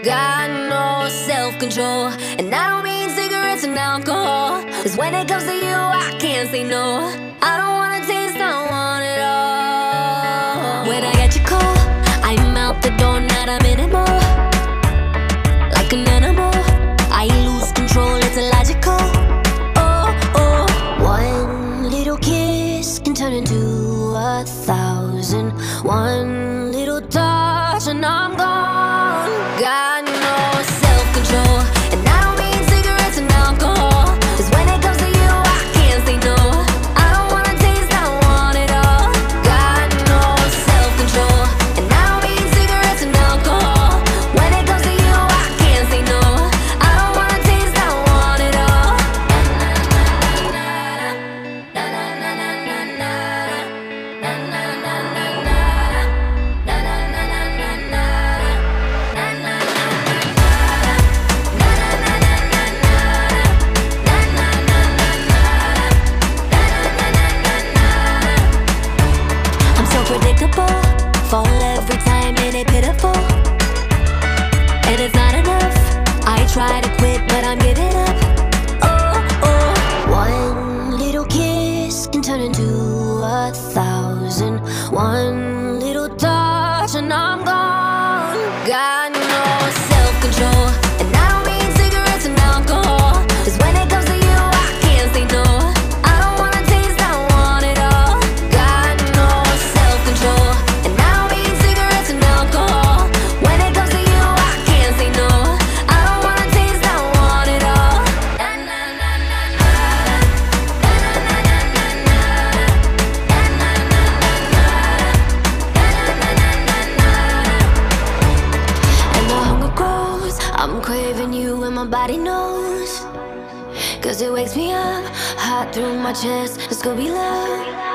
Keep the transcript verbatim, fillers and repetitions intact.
Got no self-control, and I don't mean cigarettes and alcohol. Cause when it comes to you, I can't say no. I don't wanna taste, I want it all. When I get your call, I'm out the door, not a minute more. Like an animal, I lose control, it's illogical. Oh, oh, one little kiss can turn into a thousand. One little touch and I'm gone. Got no self-control, and I don't mean cigarettes and alcohol. Cause when it comes to you, I can't say no. I don't wanna taste, I want it all. Got no self-control, and I don't mean cigarettes and alcohol. When it comes to you, I can't say no. I don't wanna taste, I want it all. I'm so predictable, fall every time and it's pitiful. And it's not enough, I try to quit but I'm giving up. Oh, oh, one little kiss can turn into a thousand. One little touch and I'm gone. Got no self-control, and I don't mean cigarettes and alcohol. Cause when it comes to you, I can't say no. I don't wanna taste, I want it all. Got no self-control, and I don't mean cigarettes and alcohol. When it comes to you, I can't say no. I don't wanna taste, I want it all. And the hunger grows, I'm craving you and my body knows. Cause it wakes me up, hot through my chest, it's gonna be love.